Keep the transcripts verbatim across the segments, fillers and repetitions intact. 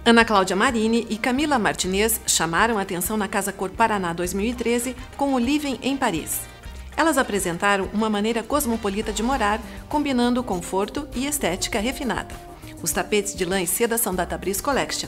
Ana Cláudia Marini e Camila Martinez chamaram a atenção na Casa Cor Paraná dois mil e treze com o Living em Paris. Elas apresentaram uma maneira cosmopolita de morar, combinando conforto e estética refinada. Os tapetes de lã e seda são da Tabriz Collection.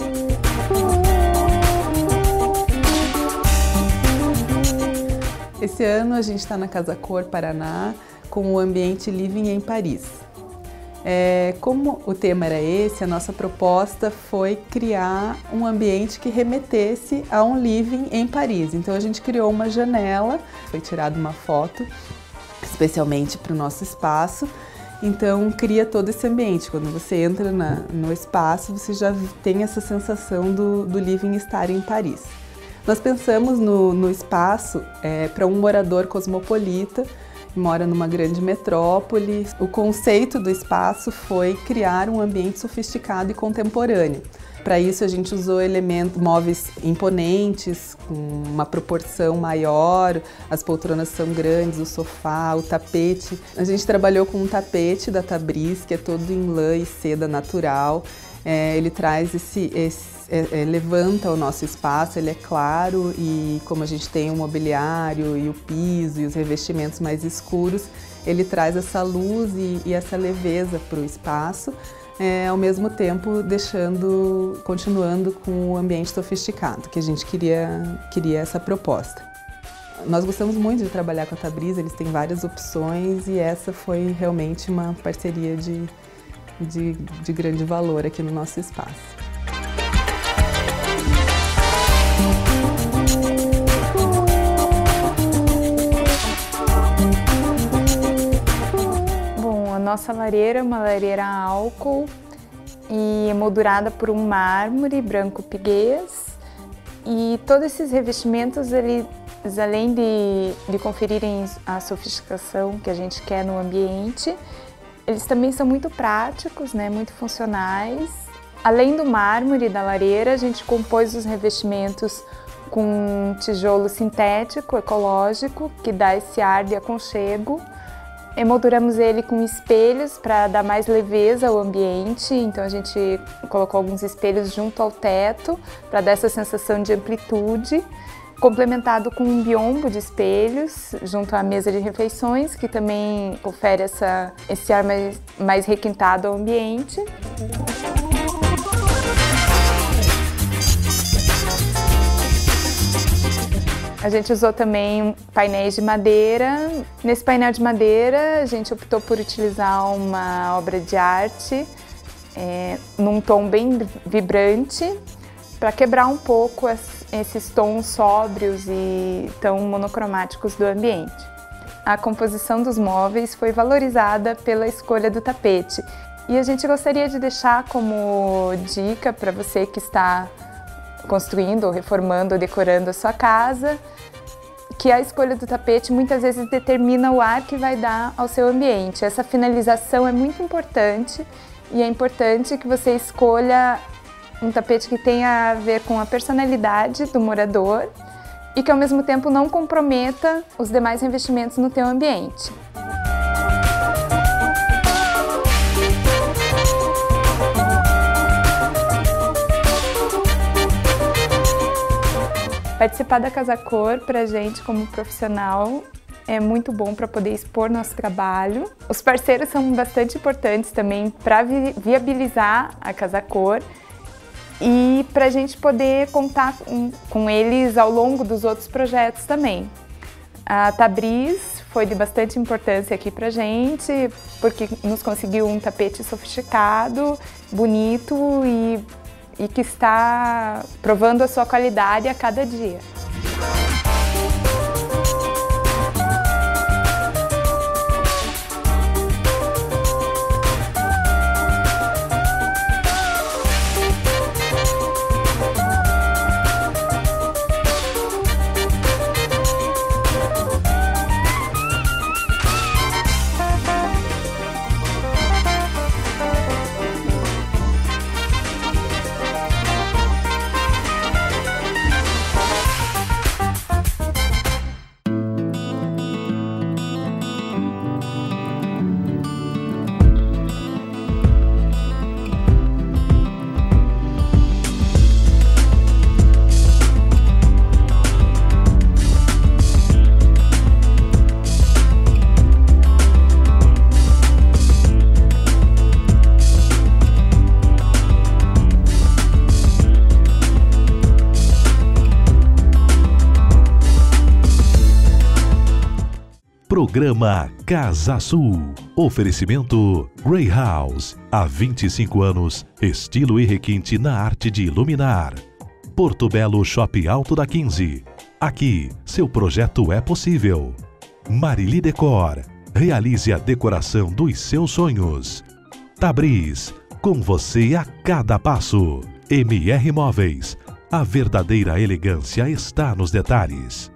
Esse ano a gente está na Casa Cor Paraná com o ambiente Living em Paris. É, como o tema era esse, a nossa proposta foi criar um ambiente que remetesse a um living em Paris. Então a gente criou uma janela, foi tirada uma foto especialmente para o nosso espaço. Então cria todo esse ambiente. Quando você entra na, no espaço, você já tem essa sensação do, do living estar em Paris. Nós pensamos no, no espaço é, para um morador cosmopolita, que mora numa grande metrópole. O conceito do espaço foi criar um ambiente sofisticado e contemporâneo. Para isso a gente usou elementos, móveis imponentes, com uma proporção maior, as poltronas são grandes, o sofá, o tapete. A gente trabalhou com um tapete da Tabriz, que é todo em lã e seda natural. É, ele traz esse, esse é, é, levanta o nosso espaço, ele é claro, e como a gente tem o mobiliário e o piso e os revestimentos mais escuros, ele traz essa luz e, e essa leveza para o espaço, é, ao mesmo tempo deixando, continuando com o ambiente sofisticado, que a gente queria, queria essa proposta. Nós gostamos muito de trabalhar com a Tabriz, eles têm várias opções e essa foi realmente uma parceria de De, de grande valor aqui no nosso espaço. Bom, a nossa lareira é uma lareira a álcool e emoldurada por um mármore branco piguês, e todos esses revestimentos, eles, além de, de conferirem a sofisticação que a gente quer no ambiente, eles também são muito práticos, né, muito funcionais. Além do mármore da lareira, a gente compôs os revestimentos com tijolo sintético, ecológico, que dá esse ar de aconchego. Emolduramos ele com espelhos para dar mais leveza ao ambiente, então a gente colocou alguns espelhos junto ao teto para dar essa sensação de amplitude, complementado com um biombo de espelhos junto à mesa de refeições, que também confere essa, esse ar mais, mais requintado ao ambiente. A gente usou também painéis de madeira. Nesse painel de madeira, a gente optou por utilizar uma obra de arte é, num tom bem vibrante, para quebrar um pouco esses tons sóbrios e tão monocromáticos do ambiente. A composição dos móveis foi valorizada pela escolha do tapete, e a gente gostaria de deixar como dica para você que está construindo, ou reformando, ou decorando a sua casa, que a escolha do tapete muitas vezes determina o ar que vai dar ao seu ambiente. Essa finalização é muito importante, e é importante que você escolha um tapete que tenha a ver com a personalidade do morador e que ao mesmo tempo não comprometa os demais revestimentos no teu ambiente. Participar da Casa Cor para a gente como profissional é muito bom para poder expor nosso trabalho. Os parceiros são bastante importantes também para vi viabilizar a Casa Cor, e para a gente poder contar com, com eles ao longo dos outros projetos também. A Tabriz foi de bastante importância aqui para a gente, porque nos conseguiu um tapete sofisticado, bonito e, e que está provando a sua qualidade a cada dia. Programa Casa Sul. Oferecimento Grey House. Há vinte e cinco anos, estilo e requinte na arte de iluminar. Porto Belo Shopping Alto da quinze. Aqui, seu projeto é possível. Marili Decor. Realize a decoração dos seus sonhos. Tabriz. Com você a cada passo. M R Móveis. A verdadeira elegância está nos detalhes.